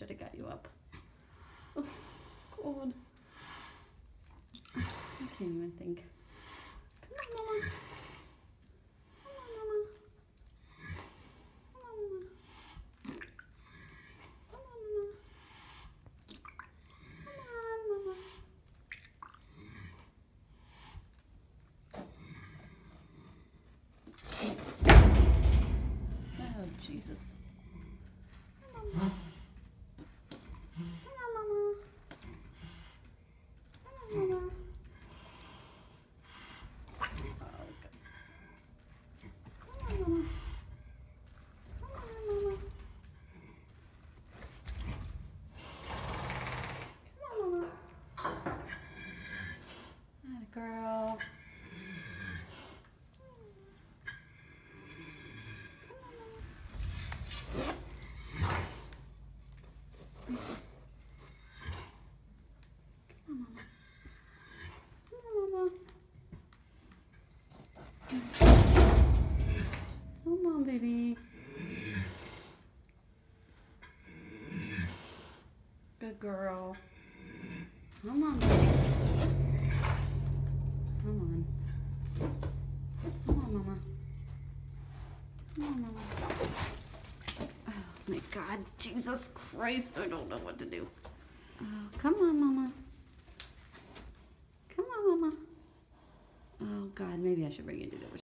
should have got you up. Oh, God. I can't even think. Come on, Mama. Come on, Mama. Come on, Mama. Come on, Mama. Come on, Mama. Oh, Jesus. Come on, Mama. Come on, Mama. Come on, Mama. Oh, God. Come on, Mama. Come on, Mama. Come on, Mama. Atta girl. Come on, baby. Good girl. Come on, baby. Come on. Come on, Mama. Come on, Mama. Oh, my God. Jesus Christ. I don't know what to do. Oh, come on, Mama. Come on, Mama. Oh, God. Maybe I should bring you to the